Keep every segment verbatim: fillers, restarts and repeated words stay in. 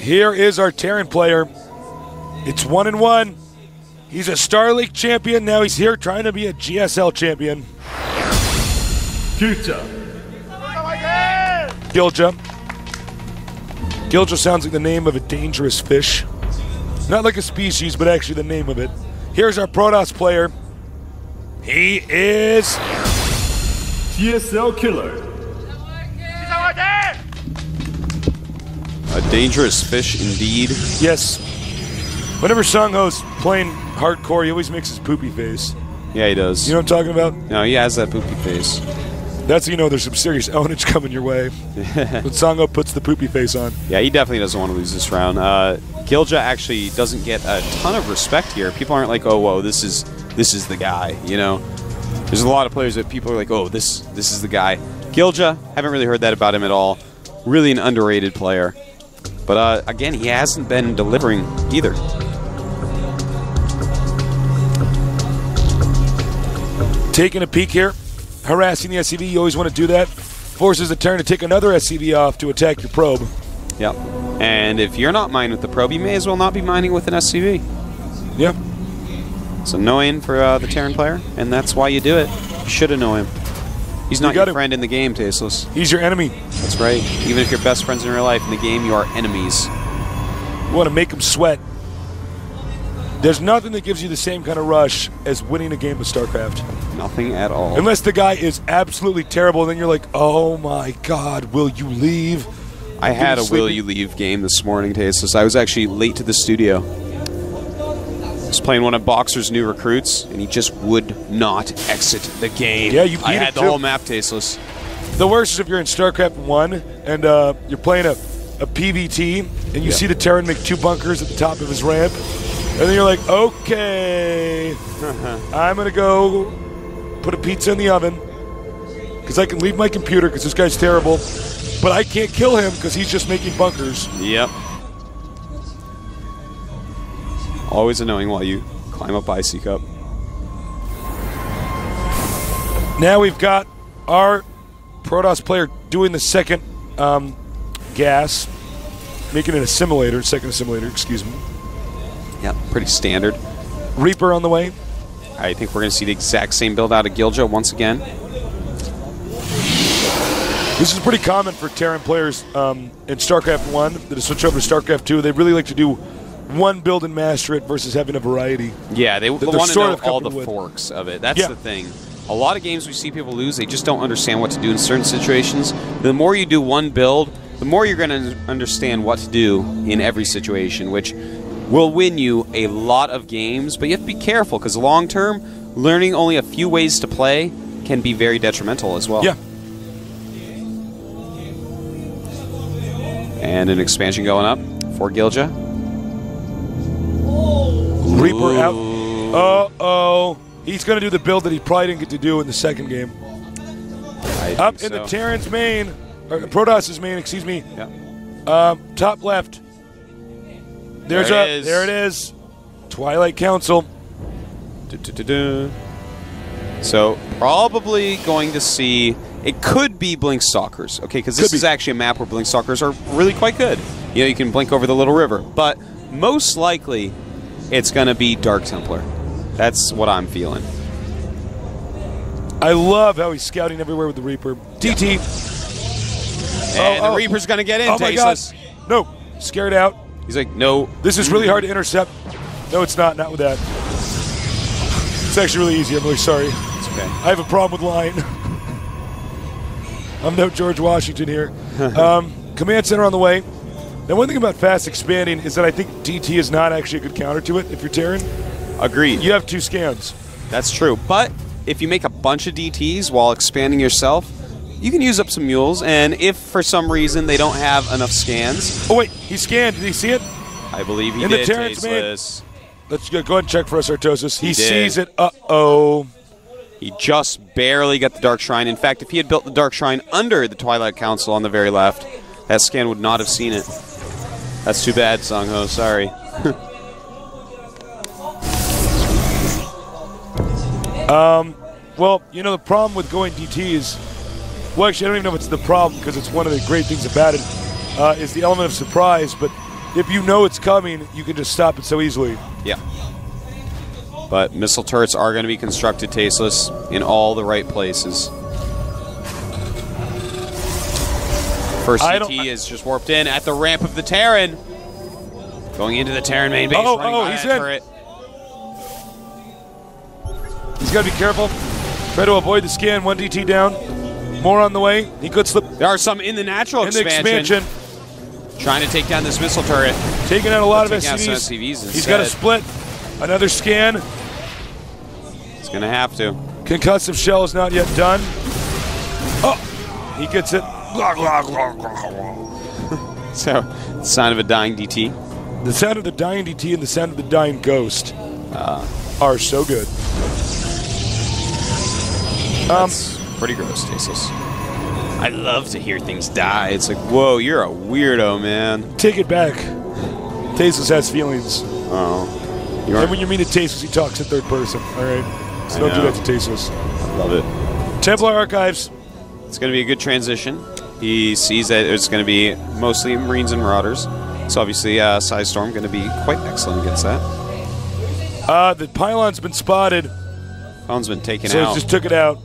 Here is our Terran player. It's one and one. He's a Star League champion. Now he's here trying to be a G S L champion. Gilja. Gilja. Gilja sounds like the name of a dangerous fish. Not like a species, but actually the name of it. Here's our Protoss player. He is G S L Killer. A dangerous fish indeed. Yes. Whenever Sangho's playing hardcore, he always makes his poopy face. Yeah, he does. You know what I'm talking about? No, he has that poopy face. That's how you know there's some serious ownage coming your way. When Sangho puts the poopy face on. Yeah, he definitely doesn't want to lose this round. Uh, Gilja actually doesn't get a ton of respect here. People aren't like, oh, whoa, this is this is the guy. You know, there's a lot of players that people are like, oh, this this is the guy. Gilja, haven't really heard that about him at all. Really an underrated player. But uh, again, he hasn't been delivering either. Taking a peek here, harassing the S C V. You always want to do that. Forces the turn to take another S C V off to attack your probe. Yep. And if you're not mining with the probe, you may as well not be mining with an S C V. Yep. It's annoying for uh, the Terran player, and that's why you do it. You should annoy him. He's not You your gotta- friend in the game, Tasteless. He's your enemy. That's right. Even if you're best friends in real life, in the game you are enemies. You want to make him sweat. There's nothing that gives you the same kind of rush as winning a game of StarCraft. Nothing at all. Unless the guy is absolutely terrible, then you're like, oh my god, will you leave? I I'm had a sleeping. Will You Leave game this morning, Tasteless. I was actually late to the studio. I was playing one of Boxer's new recruits, and he just would not exit the game. Yeah, you I beat had it the too. whole map, Tasteless. The worst is if you're in StarCraft one and uh, you're playing a, a P V T and you Yeah. see the Terran make two bunkers at the top of his ramp, and then you're like, okay, I'm going to go put a pizza in the oven because I can leave my computer because this guy's terrible, but I can't kill him because he's just making bunkers. Yep. Always annoying while you climb up Icy Cup. Now we've got our Protoss player doing the second um, gas, making an assimilator, second assimilator, excuse me. Yep, pretty standard. Reaper on the way. I think we're going to see the exact same build out of Gilja once again. This is pretty common for Terran players um, in StarCraft one that switch over to StarCraft two. They really like to do one build and master it versus having a variety. Yeah, they, they They're want to sort know of all the comfortable with. forks of it. That's Yeah. the thing. A lot of games we see people lose, they just don't understand what to do in certain situations. The more you do one build, the more you're going to understand what to do in every situation, which will win you a lot of games. But you have to be careful, because long term, learning only a few ways to play can be very detrimental as well. Yeah. And an expansion going up for Gilja. Reaper out. Uh-oh. He's going to do the build that he probably didn't get to do in the second game. I Up think in the so. Terran's main, or Protoss's main, excuse me. Yeah. Um, top left. There's There it a, is. there it is. Twilight Council. Du-du-du-du. So probably going to see. It could be Blink Stalkers, okay? Because this Could be. is actually a map where Blink Stalkers are really quite good. You know, you can blink over the little river, but most likely it's going to be Dark Templar. That's what I'm feeling. I love how he's scouting everywhere with the Reaper. D T. And Oh, oh. the Reaper's going to get in. Oh my god. Tasteless. No. Scared out. He's like, no. This is really hard to intercept. No, it's not. Not with that. It's actually really easy. I'm really sorry. It's okay. I have a problem with line. I'm no George Washington here. um, command center on the way. Now, one thing about fast expanding is that I think D T is not actually a good counter to it if you're Terran. Agreed. You have two scans. That's true. But if you make a bunch of D Ts while expanding yourself, you can use up some mules, and if for some reason they don't have enough scans, Oh, wait. He scanned. Did he see it? I believe he In the did. Terrence main. Tasteless. Let's go, go ahead and check for us, Artosis. He, He did. sees it. Uh-oh. He just barely got the Dark Shrine. In fact, if he had built the Dark Shrine under the Twilight Council on the very left, that scan would not have seen it. That's too bad, Sangho. Sorry. Um, well, you know, the problem with going D T is, well, actually, I don't even know if it's the problem because it's one of the great things about it, uh, is the element of surprise. But if you know it's coming, you can just stop it so easily. Yeah. But missile turrets are going to be constructed, Tasteless, in all the right places. First I C don't- T is just warped in at the ramp of the Terran. Going into the Terran main base. Oh, running oh, by he's that in. turret. He's got to be careful. Try to avoid the scan. One D T down. More on the way. He could slip There are some in the natural in the expansion, expansion. trying to take down this missile turret. Taking out a lot of Taking out S some C Vs. S C Vs He's got to instead. split. Another scan. He's going to have to. Concussive shell is not yet done. Oh, he gets it. So, sign of a dying D T. The sound of the dying D T and the sound of the dying ghost Uh, are so good. Um, That's pretty gross, Tasteless. I love to hear things die. It's like, whoa, you're a weirdo, man. take it back. Tasteless has feelings. Oh, you And aren't. when you mean it Tasteless, he talks in third person. All right? So I don't do know. that to Tasteless. Love it. Templar Archives. It's going to be a good transition. He sees that it's going to be mostly Marines and Marauders. So obviously, uh, Psystorm going to be quite excellent against that. Uh, the pylon's been spotted, Phone's been taken so out. he just took it out.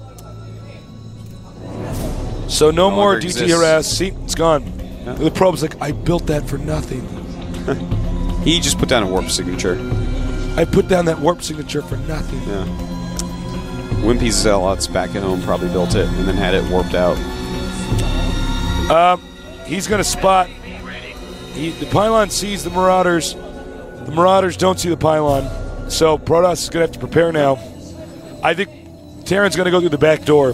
So no, No more longer D T exists. harass. See, it's gone. Yeah. The probe's like, I built that for nothing. He just put down a warp signature. I put down that warp signature for nothing. Yeah. Wimpy's Zealots back at home probably built it and then had it warped out. Um, he's going to spot. He, the pylon sees the Marauders. The Marauders don't see the pylon. So Protoss is going to have to prepare now. I think Terran's going to go through the back door.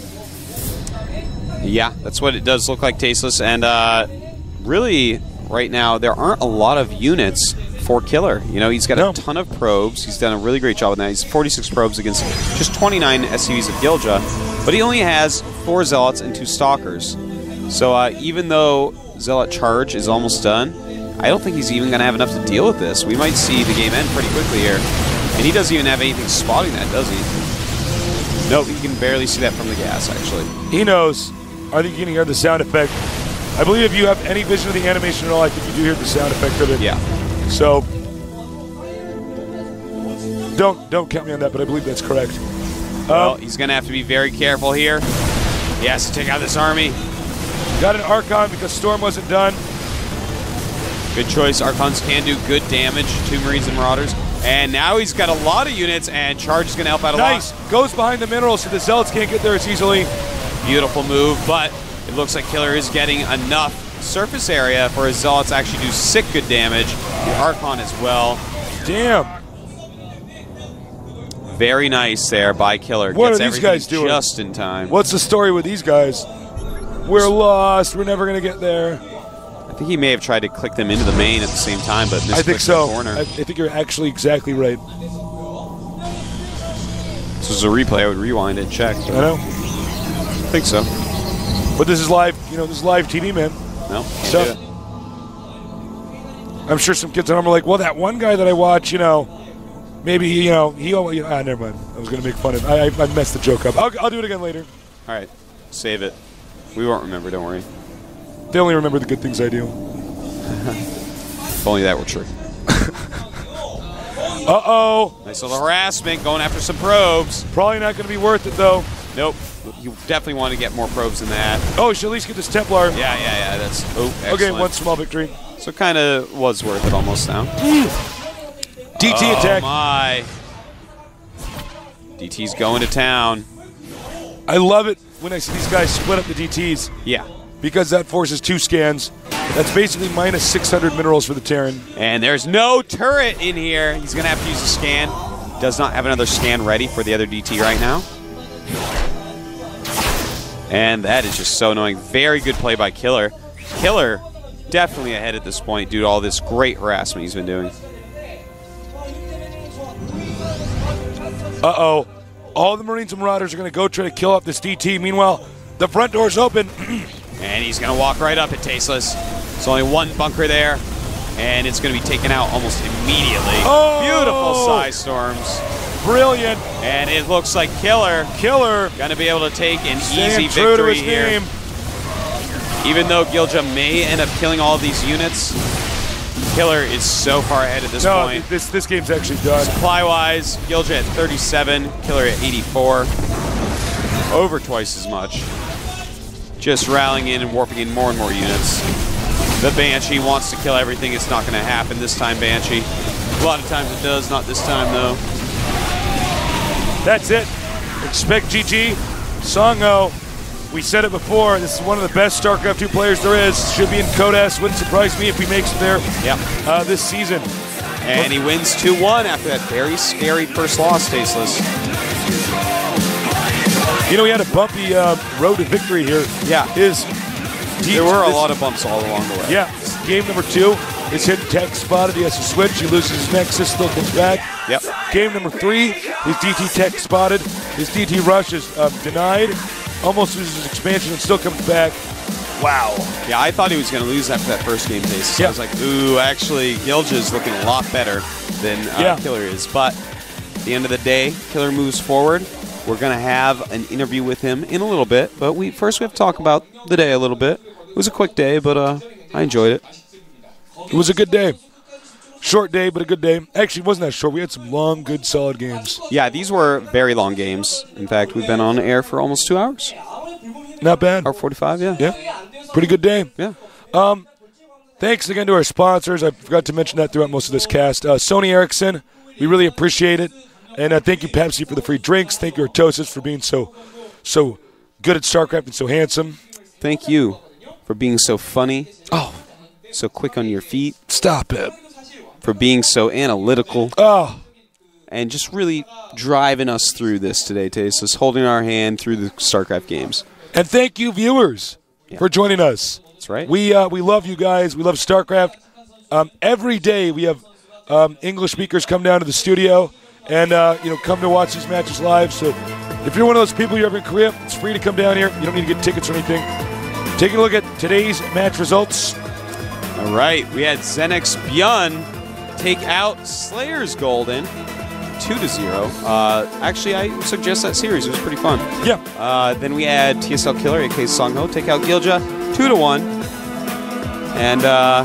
Yeah, that's what it does look like, Tasteless. And uh, really, right now, there aren't a lot of units for Killer. You know, he's got No. a ton of probes. He's done a really great job with that. He's forty-six probes against just twenty-nine S C Vs of Gilja. But he only has four Zealots and two Stalkers. So uh, even though Zealot Charge is almost done, I don't think he's even going to have enough to deal with this. We might see the game end pretty quickly here. And he doesn't even have anything spotting that, does he? Nope, you can barely see that from the gas, actually. He knows. I think you can hear the sound effect. I believe if you have any vision of the animation at all, I think you do hear the sound effect of it. Yeah. So don't don't count me on that, but I believe that's correct. Well, Um, he's going to have to be very careful here. He has to take out this army. got an Archon because Storm wasn't done. Good choice. Archons can do good damage to Marines and Marauders. And now he's got a lot of units, and Charge is going to help out a Nice. lot. Goes behind the minerals so the Zealots can't get there as easily. Beautiful move, but it looks like Killer is getting enough surface area for his Zealots to actually do sick good damage. The Archon as well. Damn. Very nice there by Killer. What Gets are these everything guys doing? just in time. What's the story with these guys? We're lost. We're never going to get there. I think he may have tried to click them into the main at the same time, but misclicked I think so. the corner. I, I think you're actually exactly right. This was a replay. I would rewind it and check. I know. I think so. But this is live, you know, this is live T V, man. No. So- can't do it. I'm sure some kids at home are like, well, that one guy that I watch, you know, maybe, you know, he, always, you know, ah, never mind. I was going to make fun of I, I, I messed the joke up. I'll, I'll do it again later. All right. Save it. We won't remember, don't worry. They only remember the good things I do. If only that were true. Uh-oh. Nice little harassment, going after some probes. Probably not going to be worth it, though. Nope. You definitely want to get more probes than that. Oh, we should at least get this Templar. Yeah, yeah, yeah. That's oh, excellent. Okay, one small victory. So kind of was worth it almost now. D T oh attack. my. D T's going to town. I love it when I see these guys split up the D Ts Yeah. because that forces two scans. That's basically minus six hundred minerals for the Terran. And there's no turret in here. He's going to have to use a scan. Does not have another scan ready for the other D T right now. And that is just so annoying. Very good play by Killer. Killer definitely ahead at this point due to all this great harassment he's been doing. Uh-oh. All the Marines and Marauders are going to go try to kill off this D T. Meanwhile, the front door's open. And he's going to walk right up at Tasteless. There's only one bunker there. And it's going to be taken out almost immediately. Oh! Beautiful Psy Storms. Brilliant. And it looks like Killer Killer. going to be able to take an Staying easy true to victory his here. name. Even though Gilja may end up killing all of these units, Killer is so far ahead at this No, point. this this game's actually done. Supply-wise, Gilja at thirty-seven, Killer at eighty-four. Over twice as much. Just rallying in and warping in more and more units. The Banshee wants to kill everything. It's not going to happen this time, Banshee. A lot of times it does, not this time, though. That's it. Expect G G. Song-Ho. We said it before. This is one of the best StarCraft two players there is. Should be in CODAS. Wouldn't surprise me if he makes it there Yep. uh, this season. And he wins two one after that very scary first loss, Tasteless. You know, he had a bumpy uh, road to victory here. Yeah. His There were a this- lot of bumps all along the way. Yeah. Game number two is hit tech spotted. He has to switch. He loses his nexus, still comes back. Yep. Game number three, his D T tech spotted. His D T rush is uh, denied. Almost loses his expansion and still comes back. Wow. Yeah, I thought he was going to lose after that first game taste. So Yeah. I was like, ooh, actually, Gilja is looking a lot better than uh, Yeah. Killer is. But at the end of the day, Killer moves forward. We're going to have an interview with him in a little bit. But we first we have to talk about the day a little bit. It was a quick day, but uh, I enjoyed it. It was a good day. Short day, but a good day. Actually, it wasn't that short. We had some long, good, solid games. Yeah, these were very long games. In fact, we've been on air for almost two hours. Not bad. Hour forty-five, yeah. Yeah. Pretty good day. Yeah. Thanks again to our sponsors. I forgot to mention that throughout most of this cast. Uh, Sony Ericsson, we really appreciate it. And uh, thank you, Pepsi, for the free drinks. Thank you, Artosis, for being so so good at StarCraft and so handsome. Thank you for being so funny, Oh, so quick on your feet, stop it. for being so analytical, Oh, and just really driving us through this today, Tasteless, holding our hand through the StarCraft games. and thank you, viewers, for joining us. That's right. We uh, we love you guys. We love StarCraft. Um, every day we have um, English speakers come down to the studio and uh, you know come to watch these matches live. So if you're one of those people you're ever in Korea, it's free to come down here. You don't need to get tickets or anything. Take a look at today's match results. All right, we had Zenix Bjorn take out Slayer's Golden two to zero. Uh, actually, I suggest that series. It was pretty fun. Yeah. Uh, then we had T S L Killer, aka Song-Ho, take out Gilja two to one. And uh,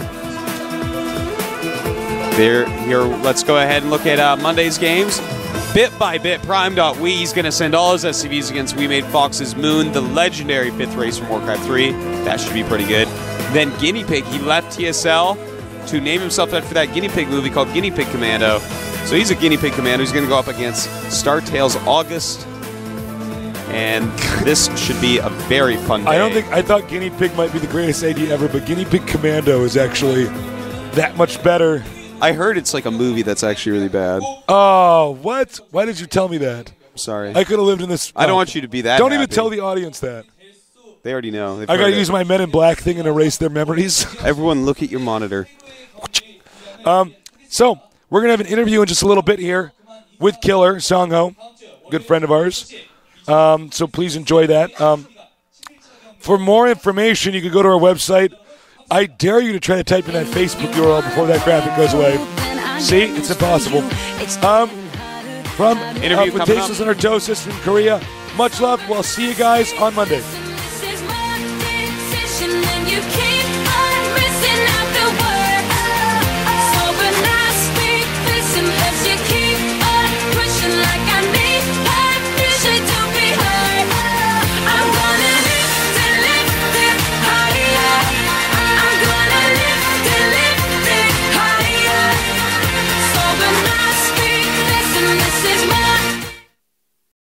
there, here, let's go ahead and look at uh, Monday's games. Bit by bit, Prime.we, he's going to send all his S C Vs against We Made Fox's Moon, the legendary fifth race from Warcraft three. That should be pretty good. Then Guinea Pig, he left T S L to name himself after that Guinea Pig movie called Guinea Pig Commando. So he's a Guinea Pig Commando. He's going to go up against Star Tales August. And this should be a very fun day. I don't think I thought Guinea Pig might be the greatest idea ever, but Guinea Pig Commando is actually that much better. I heard it's like a movie that's actually really bad. Oh, what? Why did you tell me that? Sorry. I could have lived in this. I don't oh. want you to be that Don't even happy. tell the audience that. They already know. They've I got heard to it. use my Men in Black thing and erase their memories. Everyone look at your monitor. So, we're going to have an interview in just a little bit here with Killer, Song-Ho, good friend of ours. Um, so please enjoy that. Um, for more information, you can go to our website. I dare you to try to type in that Facebook U R L before that graphic goes away. See? It's impossible. Um, from uh, Interview with coming up. Tasteless and Artosis from Korea, much love. We'll see you guys on Monday. This is my decision and you can't